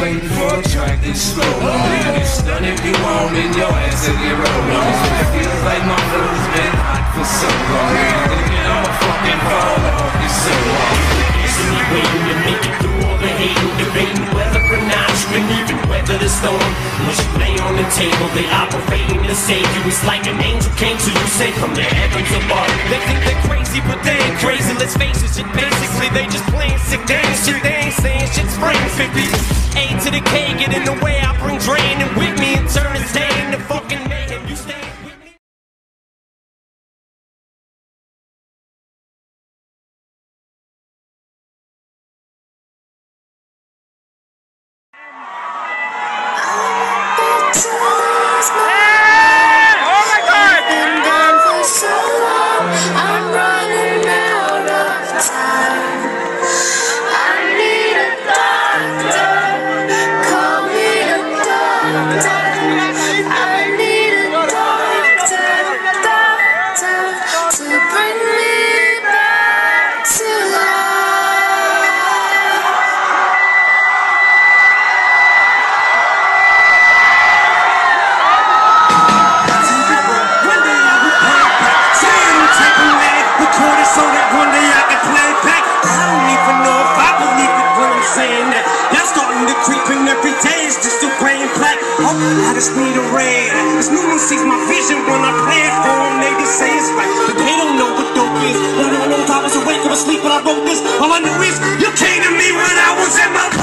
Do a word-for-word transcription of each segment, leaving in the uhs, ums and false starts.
waiting for a track that's slow. You get stunned if you want, and your ass will get rolled on. It feels like my flow's been hot for so long. Thinking I'ma fucking fall off, it's so long. It's me waiting to make it through all the hating, debating whether or not you can even weather the storm. When you lay on the table, they operating to save you. It's like an angel came to you, say from the heavens above. They think they're crazy, but they ain't crazy. Let's face it, shit, basically they just playing sick dance. Shit, they ain't saying shit's spring fifty. A to the K, get in the way, I bring drain. And with me and turn this day into fucking mayhem. You stay with me. I just need a red. Cause no one sees my vision when I play it for them. They just say it's right, but they don't know what dope is. I don't know if I was awake or asleep when I wrote this. All I know is you came to me when I was at my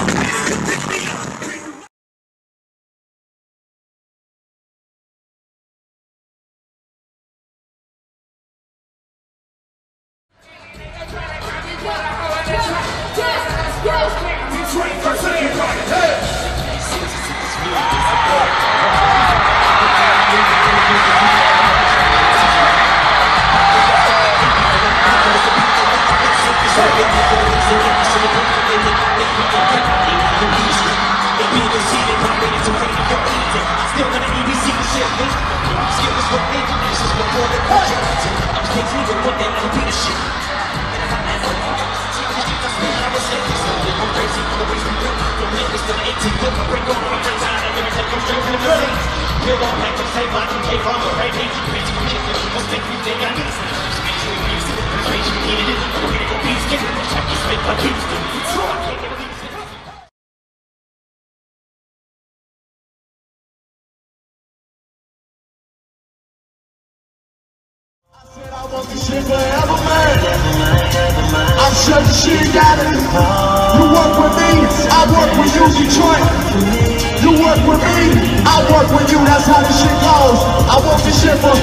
shit forever, man. I'm sure the shit got it. You work with me, I work with you, Detroit. You work with me, I work with you. That's how this shit goes. I want this shit for.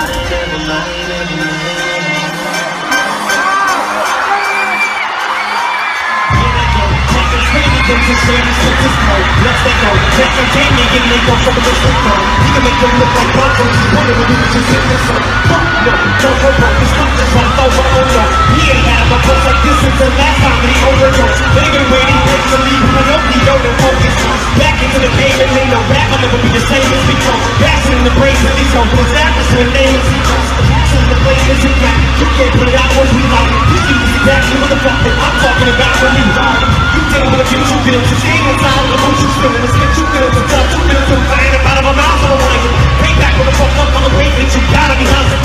Let's let go. Take your game and get make up from the system. You can make them look like buggers. One of them do just hit this one. Fuck no, don't go broke. This stuff just won't over, oh no. He ain't had my post like this since the last time that he overdosed. They've been waiting patiently, who know he don't know focus. Back into the game and they know rap will never be the same as before. Back in the brains of these hoes. Establish the name is Eagles. The passion of the place is in that. You can't put it out when we like it. You see exactly what the fuck that I'm talking about when you ride it. You think what you should feel. Just hang inside of the motion spinning. Let's get you feeling some tough. You feeling some fire out of my mouth. I don't like it. Pay back with the fuck up on the way that you gotta be hustling.